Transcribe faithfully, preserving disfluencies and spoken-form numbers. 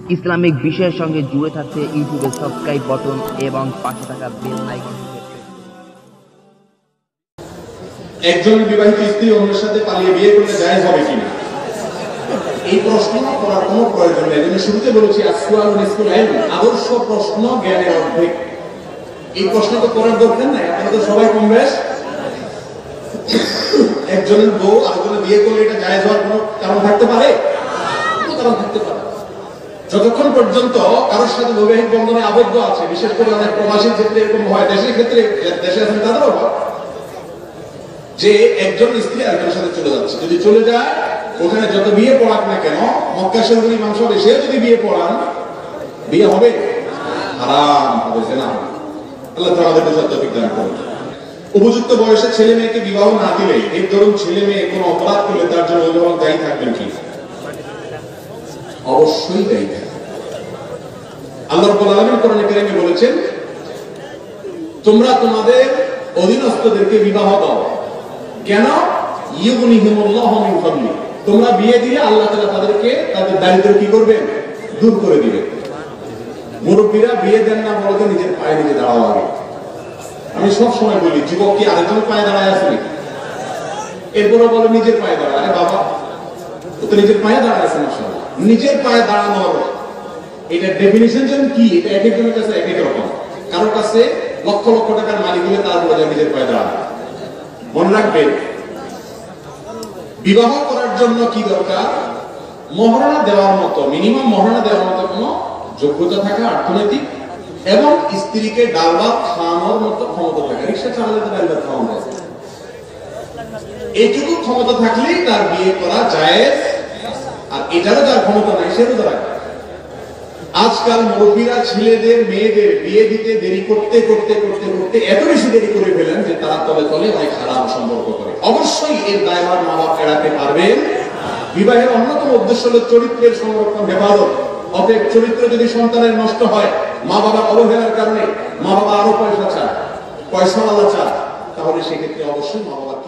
Islamic বিষয়ের সঙ্গে জুড়ে থাকতে ইউটিউবে সাবস্ক্রাইব বাটন এবং পাশে থাকা বেল আইকন। একজন বিবাহিত স্ত্রী অন্যের সাথে পালিয়ে বিয়ে করলে জায়েজ হবে কিনা, এই প্রশ্ন করার কোনো প্রয়োজন নেই। আমি শুরুতে বলেছি আসওয়ালু নিসফুল ইলম, আদর্শ প্রশ্ন জ্ঞানের অর্ধেক। এই প্রশ্ন তো করার দরকার নাই, আপনারা তো সবাই কম বেশ। একজনের বউ আরেকজনের বিয়ে করলে এটা জায়েজ হওয়ার কোনো কারণ থাকতে পারে? কোনো কারণ থাকতে পারে। যতক্ষণ পর্যন্ত কারোর সাথে বৈবাহিক বন্ধনে আবদ্ধ আছে, বিশেষ করে অনেক প্রবাসীর ক্ষেত্রে এরকম হয়, দেশের ক্ষেত্রে দেশে আছেন তাদেরও হয়, যে একজন স্ত্রী আরেকজনের সাথে চলে যাচ্ছে। যদি চলে যায়, ওখানে যত বিয়ে পড়াক না কেন, মক্কা শরীফের ইমাম সাহেব এসে যদি বিয়ে পড়ান, বিয়ে হবে? হারাম হবে, জেনা হবে। আল্লাহ তাআলা আমাদের তৌফিক দান করুন। উপযুক্ত বয়সে ছেলে মেয়েকে বিবাহ না দিলে, এই ধরুন ছেলে মেয়ে কোনো অপরাধ করলে তার জন্য অভিভাবক দায়ী থাকবেন কি? অবশ্যই দায়ী থাকবেন। আল্লাহ রাব্বুল আলামিন কোরআনে কারীমে বলেছেন, তোমরা তোমাদের অধীনস্থদেরকে বিবাহ দাও। কেন? ইউগনিহিমুল্লাহু মিন ফাদলি, তোমরা বিয়ে দিলে আল্লাহ তাআলা তাদেরকে তাদের দারিদ্র্য কি করবেন? দূর করে দিবেন। মুরব্বীরা বিয়ে দেন না, বলতে নিজের পায়ে নিজে দাঁড়াও আগে। আমি সব সময় বলি, যুবক কি আরেকজন পায়ে দাঁড়ায় আছে? এরপরও বলে নিজের পায়ে দাঁড়ায়। আরে বাবা, ও তো নিজের পায়ে দাঁড়ায় আছে। মাশাআল্লাহ, নিজের পায়ে দাঁড়ানোর এটা ডেফিনিশন যেন কি, এটা এক একজনের কাছে এক এক রকম। কারোর কাছে লক্ষ লক্ষ টাকার মালিক হলে তার বলে নিজের পায়ে দাঁড়ায়। মনে রাখবেন, বিবাহ করার জন্য কি দরকার? মহারণা দেওয়ার মতো, মিনিমাম মহারণা দেওয়ার মতো কোন যোগ্যতা থাকা, অর্থনৈতিক, এবং স্ত্রীকে ডাল ভাত খাওয়ানোর মতো ক্ষমতা থাকা। রিক্সা চালালে তো ডাল ভাত খাওয়ানো যায়, এইটুকু ক্ষমতা থাকলেই তার বিয়ে করা জায়েজ। আর এটারও যার ক্ষমতা নাই, সে রোজা রাখবে। আজকাল মুরব্বীরা ছেলেদের মেয়েদের বিয়ে দিতে দেরি করতে করতে করতে করতে এত বেশি দেরি করে ফেলেন যে তারা তলে তলে অনেক খারাপ সম্পর্ক করে। অবশ্যই এর দায়ভার মা বাপ এড়াতে পারবেন। বিবাহের অন্যতম উদ্দেশ্য হল চরিত্রের সংরক্ষণ, হেফাজত। অতএব চরিত্র যদি সন্তানের নষ্ট হয়, মা বাবার অবহেলার কারণে মা বাবা আরো পয়সা চায়, পয়সা আলা চায়, তাহলে সেক্ষেত্রে অবশ্যই মা বাবা